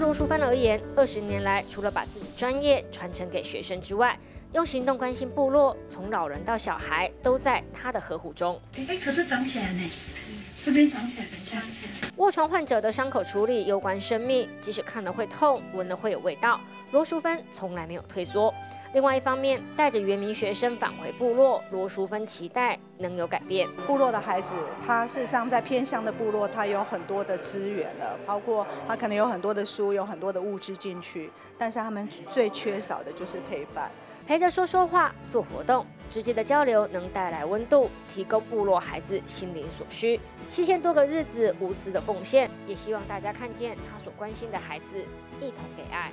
罗淑芬而言，20年来，除了把自己专业传承给学生之外，用行动关心部落，从老人到小孩都在他的呵护中。 可是长起来呢，这边长起来，等一下。 卧床患者的伤口处理攸关生命，即使看了会痛，闻了会有味道，罗淑芬从来没有退缩。另外一方面，带着原民学生返回部落，罗淑芬期待能有改变。 部落的孩子，他事实上在偏乡的部落，他有很多的资源了，包括他可能有很多的书，有很多的物资进去，但是他们最缺少的就是陪伴。 陪着说说话，做活动，直接的交流能带来温度，提供部落孩子心灵所需。7000多个日子无私的奉献，也希望大家看见他所关心的孩子，一同给爱。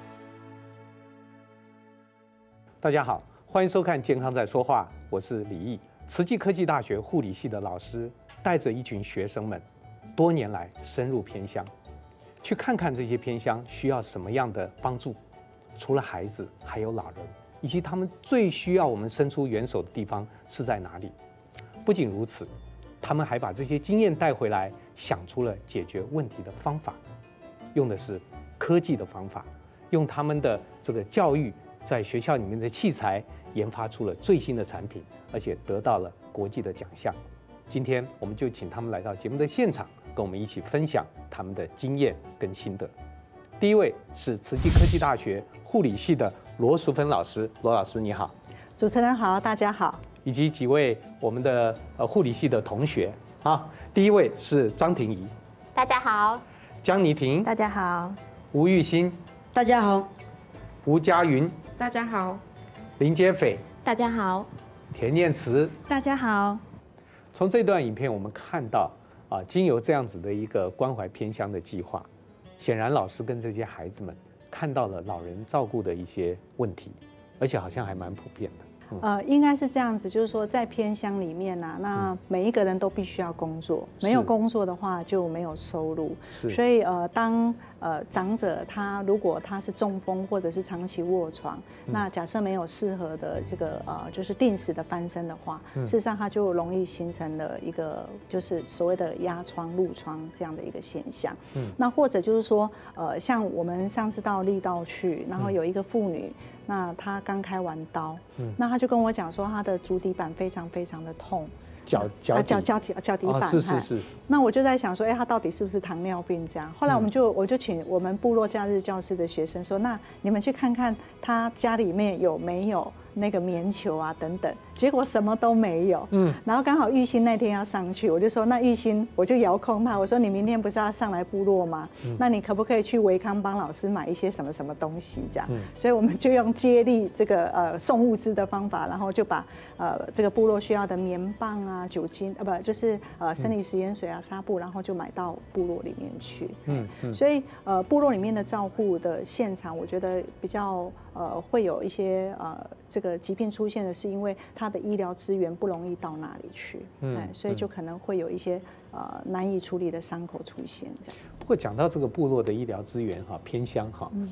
大家好，欢迎收看《健康在说话》，我是李毅，慈济科技大学护理系的老师，带着一群学生们，多年来深入偏乡，去看看这些偏乡需要什么样的帮助。除了孩子，还有老人，以及他们最需要我们伸出援手的地方是在哪里。不仅如此，他们还把这些经验带回来，想出了解决问题的方法，用的是科技的方法，用他们的这个教育。在学校里面的器材研发出了最新的产品，而且得到了国际的奖项。今天我们就请他们来到节目的现场，跟我们一起分享他们的经验跟心得。第一位是慈济科技大学护理系的罗淑芬老师，罗老师你好。 主持人好，大家好。 以及几位我们的护理系的同学。好，第一位是张婷怡， 大家好。 江妮婷， 大家好。 吴玉欣， 大家好。 吴佳云， 大家好。 林杰斐， 大家好。 田念慈， 大家好。 从这段影片我们看到经由这样子的一个关怀偏乡的计划，显然老师跟这些孩子们看到了老人照顾的一些问题，而且好像还蛮普遍的。 应该是这样子，就是说在偏乡里面啊，那每一个人都必须要工作，没有工作的话就没有收入。所以当长者他如果他是中风或者是长期卧床，那假设没有适合的这个就是定时的翻身的话，事实上他就容易形成了一个就是所谓的压疮、褥疮这样的一个现象。那或者就是说像我们上次到力道去，然后有一个妇女。那她刚开完刀，那她就跟我讲说，她的足底板非常非常的痛，脚底板， 是。 那我就在想说，她到底是不是糖尿病这样？后来我就请我们部落假日教室的学生说，那你们去看看她家里面有没有那个棉球啊等等，结果什么都没有。然后刚好玉兴那天要上去，我就说那玉兴，我就遥控他，我说你明天不是要上来部落吗？那你可不可以去维康帮老师买一些什么什么东西这样？所以我们就用接力这个送物资的方法，然后就把这个部落需要的棉棒啊、酒精就是生理食盐水啊、纱布，然后就买到部落里面去。所以部落里面的照顾的现场，我觉得比较会有一些这个疾病出现的是因为它的医疗资源不容易到那里去，所以就可能会有一些难以处理的伤口出现这样。 不过讲到这个部落的医疗资源偏乡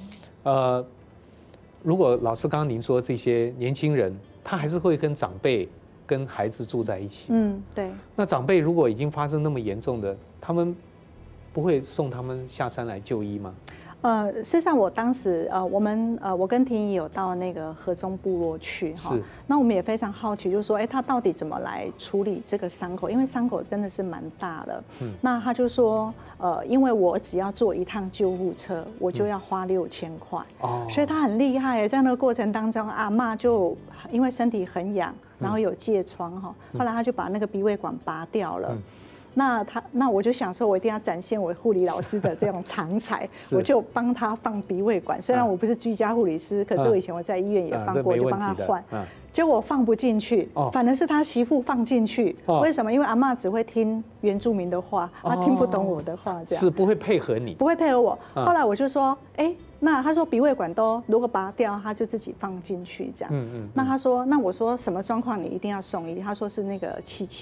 如果老师刚刚您说这些年轻人，他还是会跟长辈、跟孩子住在一起， 对。 那长辈如果已经发生那么严重的，他们不会送他们下山来就医吗？ 事实上，我当时我跟婷怡有到那个河中部落去哈，那我们也非常好奇，就是说，他到底怎么来处理这个伤口？因为伤口真的是蛮大的。那他就说，因为我只要坐一趟救护车，我就要花6000块，所以他很厉害。在那个过程当中，阿嬷就因为身体很痒，然后有疥疮哈，后来他就把那个鼻胃管拔掉了。那我就想说，我一定要展现我护理老师的这种长才，我就帮他放鼻胃管。虽然我不是居家护理师，可是我以前我在医院也放过，我就帮他换。结果我放不进去，反而是他媳妇放进去。为什么？因为阿嬷只会听原住民的话，她听不懂我的话，这样是不会配合你， 不会配合我。后来我就说，那他说鼻胃管都如果拔掉，他就自己放进去这样。那他说，那我说什么状况你一定要送医？他说是那个气切。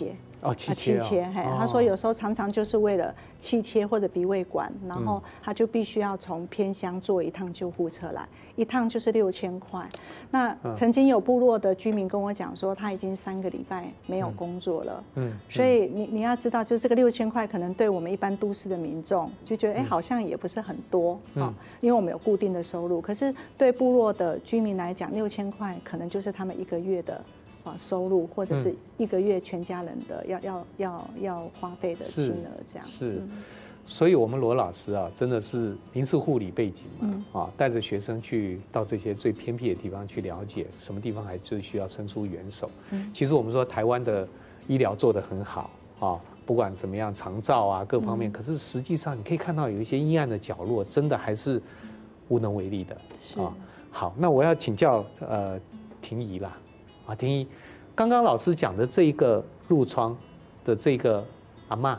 哦，气切嘿，他说有时候常常就是为了气切或者鼻胃管，然后他就必须要从偏乡坐一趟救护车来，一趟就是6000块。那曾经有部落的居民跟我讲说，他已经3个礼拜没有工作了，所以你要知道，就是这个6000块可能对我们一般都市的民众就觉得，哎，好像也不是很多啊，因为我们有固定的收入，可是对部落的居民来讲，6000块可能就是他们1个月的收入，或者是1个月全家人的要花费的金额这样。 是，所以我们罗老师啊，真的是您是护理背景嘛，带着学生去到这些最偏僻的地方去了解什么地方还最需要伸出援手。其实我们说台湾的医疗做得很好啊，不管怎么样长照啊各方面，可是实际上你可以看到有一些阴暗的角落，真的还是无能为力的啊。好，那我要请教婷宜啦。婷宜，刚刚老师讲的这一个褥疮的这个阿嬷，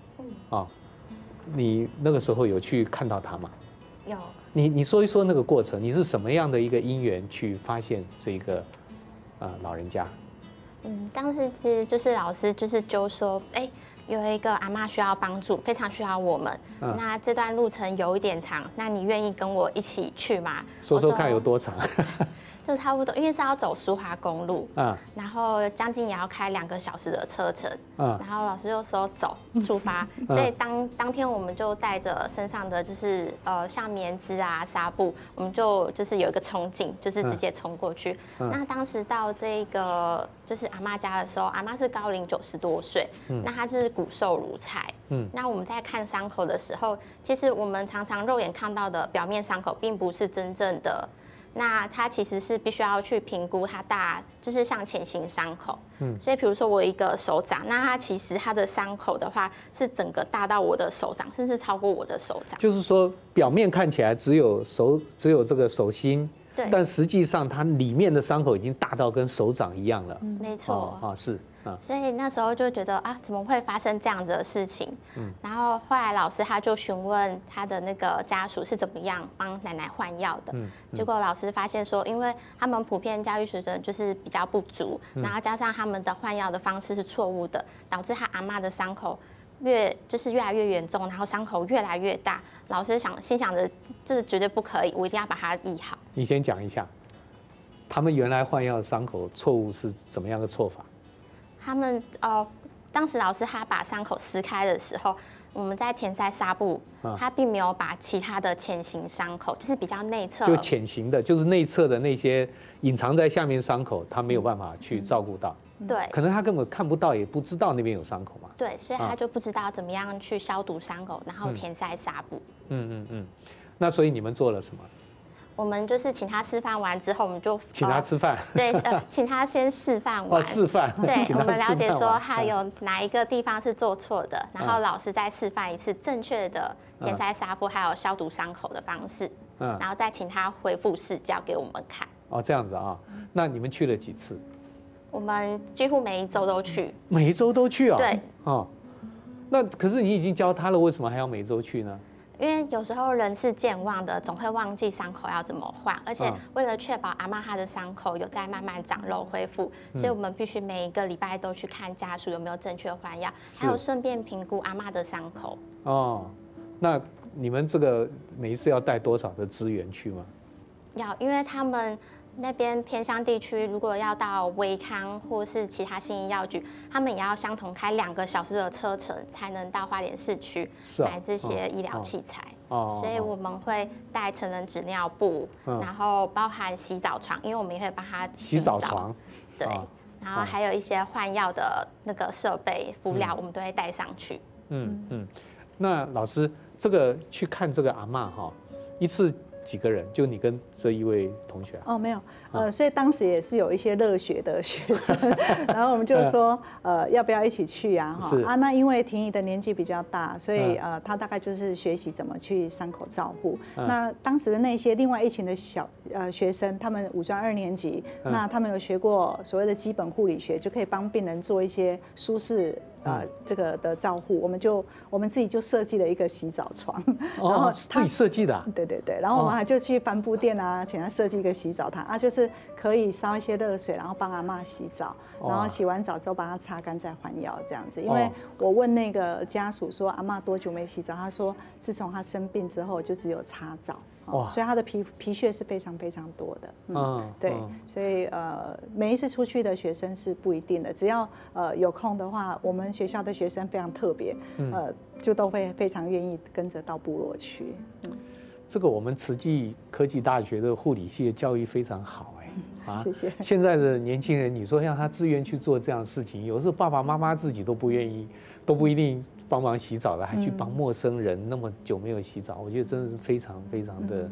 你那个时候有去看到她吗？ 有。 你说一说那个过程，你是什么样的一个因缘去发现这个老人家？ 当时其实就是老师就说，有一个阿嬷需要帮助，非常需要我们。那这段路程有一点长，那你愿意跟我一起去吗？ 说说看有多长？ 就差不多，因为是要走苏花公路，然后将近也要开2个小时的车程，然后老师就说走，出发。所以当天我们就带着身上的就是像棉织啊、纱布，我们就是有一个冲劲，就是直接冲过去。那当时到这个就是阿嬷家的时候，阿嬷是高龄90多岁，那她就是骨瘦如柴。那我们在看伤口的时候，其实我们常常肉眼看到的表面伤口，并不是真正的。那它其实是必须要去评估它就是像潜行伤口，所以比如说我有一个手掌，那它其实它的伤口的话是整个大到我的手掌，甚至超过我的手掌。就是说表面看起来只有这个手心， 对， 但实际上它里面的伤口已经大到跟手掌一样了。 没错， 是。 所以那时候就觉得怎么会发生这样的事情？然后后来老师他就询问他的那个家属是怎么样帮奶奶换药的。结果老师发现说，因为他们普遍教育水准就是比较不足，然后加上他们的换药的方式是错误的，导致他阿嬷的伤口越来越严重，然后伤口越来越大。老师心想着这绝对不可以，我一定要把它医好。 你先讲一下，他们原来换药的伤口错误是怎么样的错法？ 他们当时老师他把伤口撕开的时候，我们在填塞纱布，他并没有把其他的潜行伤口，就是比较内侧， 就潜行的，就是内侧的那些隐藏在下面伤口，他没有办法去照顾到。 对， 可能他根本看不到，也不知道那边有伤口嘛。 对，所以他就不知道怎么样去消毒伤口，然后填塞纱布。 那所以你们做了什么？ 我们就是请他示范完之后，我们就请他吃饭。 对，请他先示范完。 示范。 对，我们了解说他有哪一个地方是做错的，然后老师再示范一次正确的填塞纱布还有消毒伤口的方式，然后再请他恢复视教给我们看。 这样子啊？那你们去了几次？ 我们几乎每一周都去。 每一周都去啊？ 对。 那可是你已经教他了，为什么还要每周去呢？ 因为有时候人是健忘的，总会忘记伤口要怎么换，而且为了确保阿嬷她的伤口有在慢慢长肉恢复，所以我们必须每一个礼拜都去看家属有没有正确换药，还有顺便评估阿嬷的伤口。 那你们这个每一次要带多少的资源去吗？ 要，因为他们那边偏乡地区，如果要到威康或是其他信义药局，他们也要相同开2个小时的车程，才能到花莲市区买这些医疗器材。所以我们会带成人纸尿布，然后包含洗澡床，因为我们也会帮他洗澡床。对，然后还有一些换药的那个设备、敷料，我们都会带上去。 那老师，这个去看这个阿嬷一次几个人？就你跟这一位同学？ 没有，所以当时也是有一些热血的学生，然后我们就说，要不要一起去啊？那因为婷宜的年纪比较大，所以他大概就是学习怎么去伤口照护。那当时的那些另外一群的学生，他们五专2年级，那他们有学过所谓的基本护理学，就可以帮病人做一些舒适这个的照护，我们自己就设计了一个洗澡床， 然后自己设计的、啊。 对，然后我们还就去帆布店啊，请他设计一个洗澡堂啊，就是可以烧一些热水，然后帮阿嬷洗澡，然后洗完澡之后把它擦干再换药这样子。因为我问那个家属说阿嬷多久没洗澡，他说自从他生病之后就只有擦澡。所以他的皮屑是非常非常多的，对，所以每一次出去的学生是不一定的，只要有空的话，我们学校的学生非常特别，就都会非常愿意跟着到部落去。 这个我们慈济科技大学的护理系的教育非常好谢谢。 现在的年轻人，你说让他自愿去做这样的事情，有时候爸爸妈妈自己都不愿意，都不一定帮忙洗澡的，还去帮陌生人那么久没有洗澡，我觉得真的是非常非常的，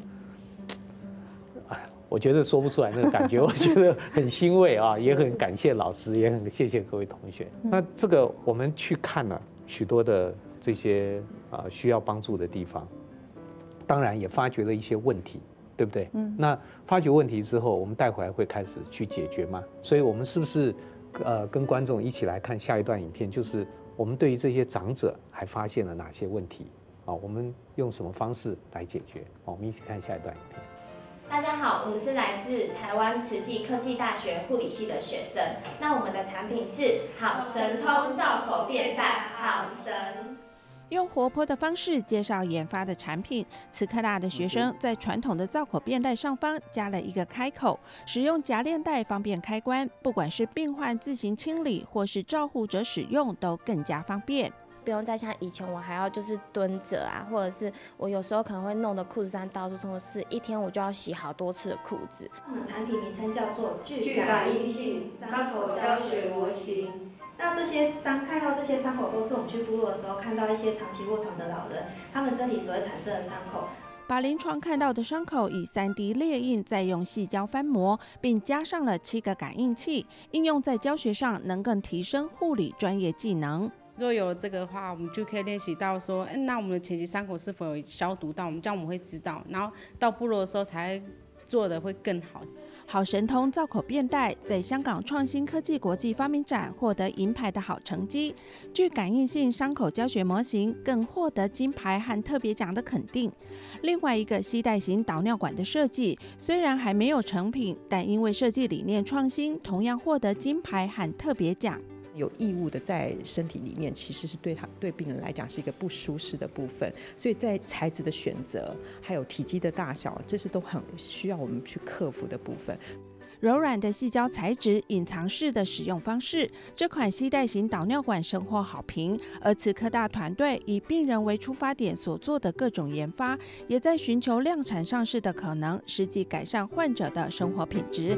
我觉得说不出来那个感觉，我觉得很欣慰啊，也很感谢老师，也很谢谢各位同学。那这个我们去看了许多的这些需要帮助的地方，当然也发觉了一些问题，对不对？那发觉问题之后，我们带回来会开始去解决吗？所以我们是不是跟观众一起来看下一段影片，就是我们对于这些长者还发现了哪些问题？我们用什么方式来解决？我们一起看下一段影片。 大家好，我们是来自台湾慈济科技大学护理系的学生。那我们的产品是好神通造口便袋，好神。 用活泼的方式介绍研发的产品。慈科大的学生在传统的造口便袋上方加了一个开口，使用夹链袋方便开关，不管是病患自行清理或是照护者使用都更加方便。 不用再像以前我还要就是蹲着啊，或者是我有时候可能会弄得裤子上到处都是，一天我就要洗好多次的裤子。 我们产品名称叫做具感应性伤口教学模型。那这些看到这些伤口都是我们去部落的时候看到一些长期卧床的老人，他们身体所会产生的伤口。 把临床看到的伤口以3D 列印，再用细胶翻模，并加上了7个感应器，应用在教学上能更提升护理专业技能。 若有了这个的话，我们就可以练习到说，那我们的前期伤口是否有消毒到，这样我们会知道，然后到部落的时候才做的会更好。 好神通造口便袋在香港创新科技国际发明展获得银牌的好成绩，具感应性伤口教学模型更获得金牌和特别奖的肯定。另外一个携带型导尿管的设计虽然还没有成品，但因为设计理念创新，同样获得金牌和特别奖。 有异物的在身体里面，其实是对病人来讲是一个不舒适的部分，所以在材质的选择还有体积的大小，这是都很需要我们去克服的部分。 柔软的细胶材质，隐藏式的使用方式，这款携带型导尿管深获好评。而慈科大团队以病人为出发点所做的各种研发，也在寻求量产上市的可能，实际改善患者的生活品质。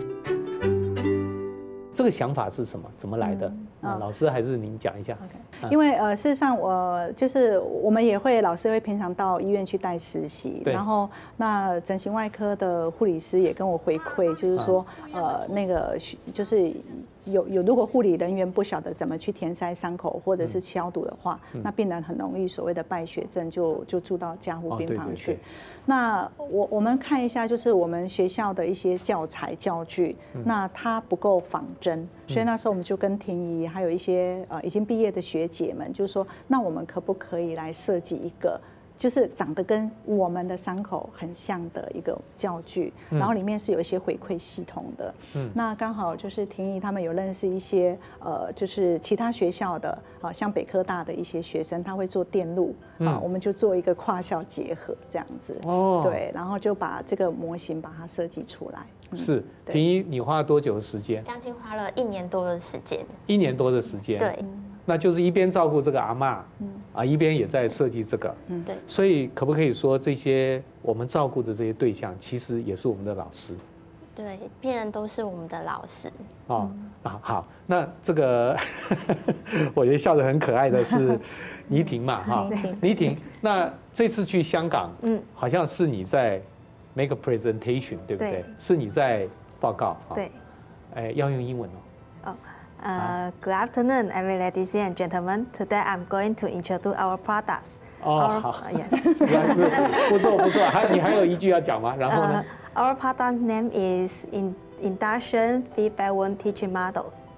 这个想法是什么？怎么来的？老师还是您讲一下。 因为事实上我们也会老师会平常到医院去带实习，然后那整形外科的护理师也跟我回馈，就是说那个就是如果护理人员不晓得怎么去填塞伤口或者是消毒的话，那病人很容易所谓的败血症就住到加护病房去。那我们看一下，就是我们学校的一些教材教具，那它不够仿真，所以那时候我们就跟婷宜还有一些已经毕业的学姐们，就是说，那我们可不可以来设计一个？就是长得跟我们的伤口很像的一个教具，然后里面是有一些回馈系统的。那刚好就是婷宜他们有认识一些就是其他学校的像北科大的一些学生，他会做电路我们就做一个跨校结合这样子。对，然后就把这个模型把它设计出来。 是，婷宜，你花了多久的时间？ 将近花了1年多的时间。 1年多的时间。 对。 那就是一边照顾这个阿嬷，一边也在设计这个。 对。 所以可不可以说，这些我们照顾的这些对象，其实也是我们的老师？ 对，病人都是我们的老师。 好，那这个我觉得笑得很可爱的是倪婷嘛，倪婷，那这次去香港，好像是你在 make a presentation， 对不对？是你在报告。 对。 要用英文哦。 Good afternoon, ladies and gentlemen. Today I'm going to introduce our products. 好 ，yes， 是，不错。你还有一句要讲吗？然后呢 ？Our product name is Induction Feedback Wound Teaching Model.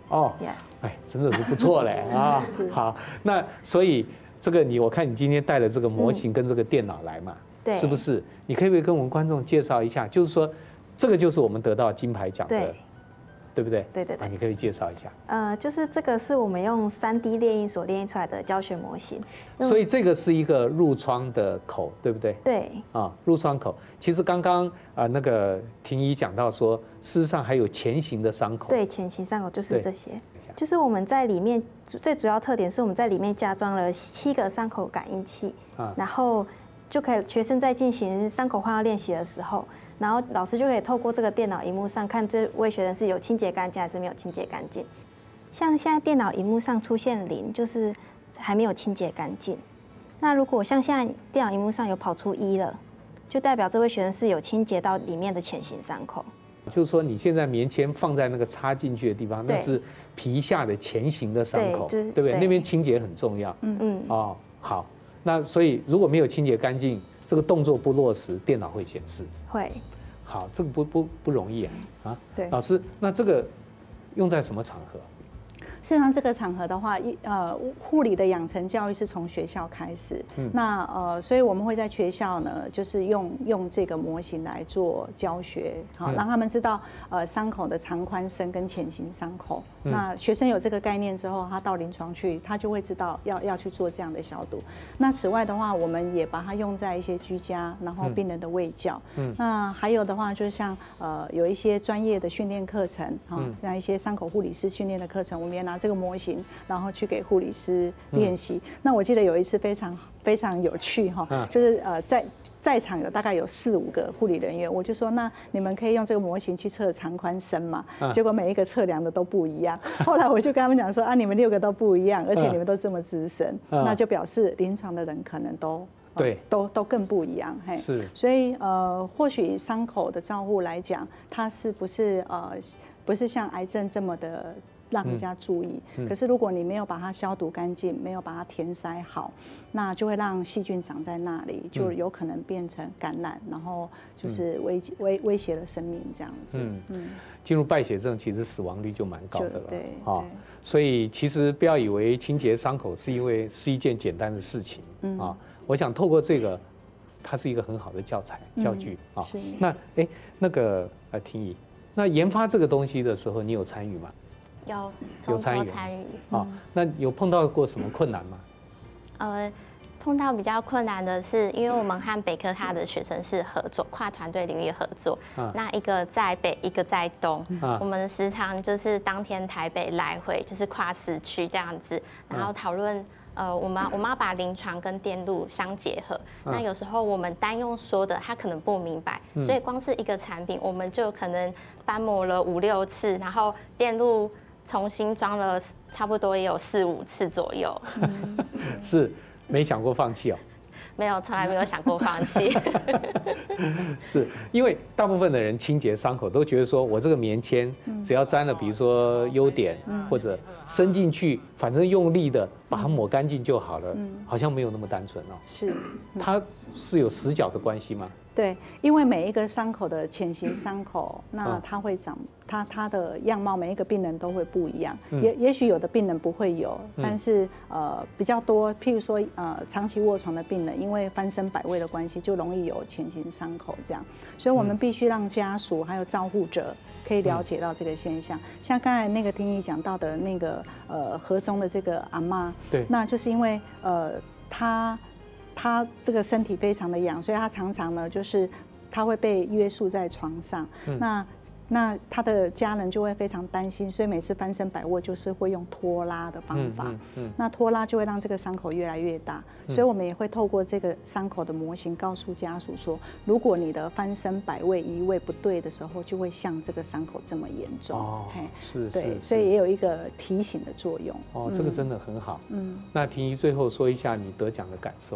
哦，哎，真的是不错嘞啊！好，那所以这个我看你今天带了这个模型跟这个电脑来嘛， 对， 是不是？你可以跟我们观众介绍一下，就是说这个就是我们得到金牌奖的。对不对？ 对， 你可以介绍一下。 就是这个是我们用3D 列印所列印出来的教学模型， 所以这个是一个入窗的口，对不对？ 对。 入窗口。其实刚刚那个婷宜讲到说，事实上还有前行的伤口。 对，前行伤口就是这些。就是我们在里面最主要特点是我们在里面加装了7个伤口感应器，然后就可以学生在进行伤口换药练习的时候。然后老师就可以透过这个电脑荧幕上看这位学生是有清洁干净还是没有清洁干净。像现在电脑荧幕上出现0，就是还没有清洁干净。那如果像现在电脑荧幕上有跑出1了，就代表这位学生是有清洁到里面的前行伤口。 就是说你现在棉签放在那个插进去的地方，那是皮下的前行的伤口，对不对？那边清洁很重要。好，那所以如果没有清洁干净，这个动作不落实，电脑会显示。 会。 好，这个不容易啊。 对。 老师，那这个用在什么场合？ 事实上，这个场合的话，护理的养成教育是从学校开始。那所以我们会在学校呢，就是用这个模型来做教学，好，让他们知道伤口的长宽深跟前行伤口。那学生有这个概念之后，他到临床去，他就会知道要去做这样的消毒。那此外的话，我们也把它用在一些居家，然后病人的卫教。那还有的话，就像有一些专业的训练课程，像一些伤口护理师训练的课程，我们也拿这个模型，然后去给护理师练习。那我记得有一次非常有趣哈，就是在场有大概有4、5个护理人员，我就说那你们可以用这个模型去测长宽深嘛？结果每一个测量的都不一样。后来我就跟他们讲说你们6个都不一样，而且你们都这么资深，那就表示临床的人可能都更不一样。 是。 所以或许伤口的照护来讲，它是不是像癌症这么的让人家注意，可是如果你没有把它消毒干净，没有把它填塞好，那就会让细菌长在那里，就有可能变成感染，然后就是威胁了生命这样子。 进入败血症，其实死亡率就蛮高的了。对。所以其实不要以为清洁伤口是一件简单的事情啊。我想透过这个，它是一个很好的教具啊。那个婷宜，那研发这个东西的时候，你有参与吗？ 有参与。 那有碰到过什么困难吗？ 碰到比较困难的是，因为我们和北科大的学生是合作，跨团队领域合作。那一个在北，一个在东，我们时常就是当天台北来回，就是跨时区这样子，然后讨论。我们要把临床跟电路相结合。那有时候我们单用说的，他可能不明白，所以光是一个产品，我们就可能翻模了5、6次，然后电路重新装了，差不多也有4、5次左右。 是没想过放弃哦？ 没有，从来没有想过放弃。 是因为大部分的人清洁伤口都觉得说，我这个棉签只要沾了，比如说优点或者伸进去，反正用力的把它抹干净就好了，好像没有那么单纯哦。 是， 它是有死角的关系吗？ 对，因为每一个伤口的前行伤口，那它会长，它的样貌，每一个病人都会不一样。也许有的病人不会有，但是比较多，譬如说长期卧床的病人，因为翻身摆位的关系，就容易有前行伤口这样。所以我们必须让家属还有照护者可以了解到这个现象。像刚才那个婷宜讲到的那个河中的这个阿嬷，对，那就是因为他这个身体非常的痒，所以他常常呢，就是他会被约束在床上。那他的家人就会非常担心，所以每次翻身摆卧就是会用拖拉的方法。那拖拉就会让这个伤口越来越大，所以我们也会透过这个伤口的模型告诉家属说，如果你的翻身摆位移位不对的时候，就会像这个伤口这么严重。 是， 所以也有一个提醒的作用。 这个真的很好。那婷宜最后说一下你得奖的感受。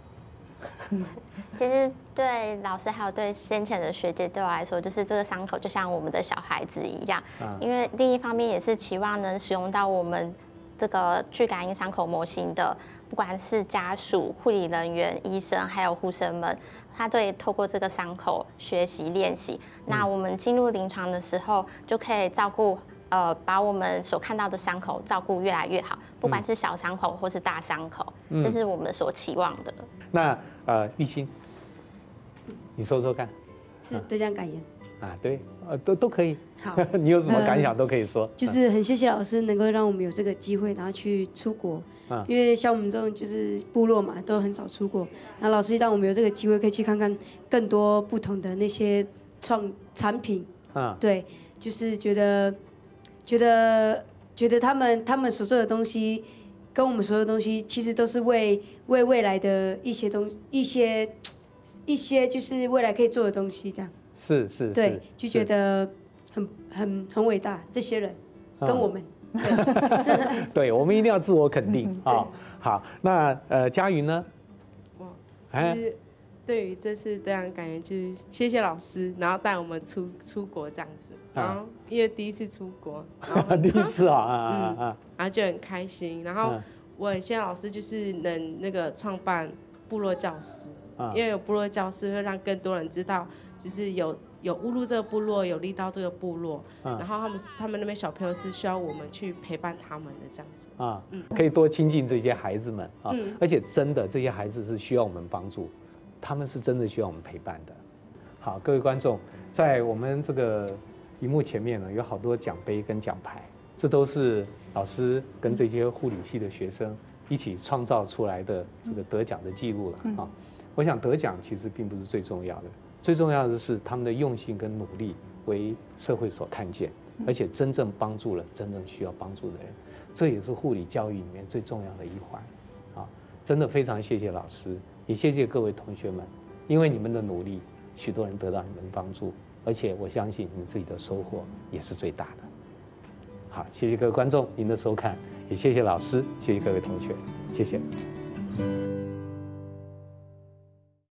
其实对老师还有对先前的学姐对我来说，就是这个伤口就像我们的小孩子一样。因为另一方面也是期望能使用到我们这个具感应伤口模型的，不管是家属、护理人员、医生还有护生们，他对透过这个伤口学习练习。那我们进入临床的时候，就可以照顾把我们所看到的伤口照顾越来越好，不管是小伤口或是大伤口，这是我们所期望的。 那玉欣，你说说看。 是得奖感言。 对，都可以。 好， 你有什么感想都可以说。 就是很谢谢老师能够让我们有这个机会，然后去出国。因为像我们这种就是部落嘛，都很少出国。然后老师让我们有这个机会，可以去看看更多不同的那些产品。对，就是觉得他们所做的东西，跟我们所有的东西，其实都是为未来的一些就是未来可以做的东西，这样。是。对，就觉得很伟大，这些人跟我们。 对，我们一定要自我肯定啊。好，那佳云呢？ 就是对于这次得奖感言，就是谢谢老师，然后带我们出国这样子。然后因为第一次出国， 第一次啊， 然后就很开心。然后我很谢谢老师，就是能那个创办部落教室，因为有部落教室会让更多人知道，就是有乌鹿这个部落，有力道这个部落，然后他们那边小朋友是需要我们去陪伴他们的这样子可以多亲近这些孩子们啊，而且真的这些孩子是需要我们帮助，他们是真的需要我们陪伴的。好，各位观众，在我们这个荧幕前面呢，有好多奖杯跟奖牌，这都是老师跟这些护理系的学生一起创造出来的这个得奖的记录了啊。我想得奖其实并不是最重要的。最重要的是他们的用心跟努力为社会所看见，而且真正帮助了真正需要帮助的人，这也是护理教育里面最重要的一环啊！真的非常谢谢老师，也谢谢各位同学们，因为你们的努力，许多人得到你们的帮助，而且我相信你们自己的收获也是最大的。好，谢谢各位观众您的收看，也谢谢老师，谢谢各位同学，谢谢。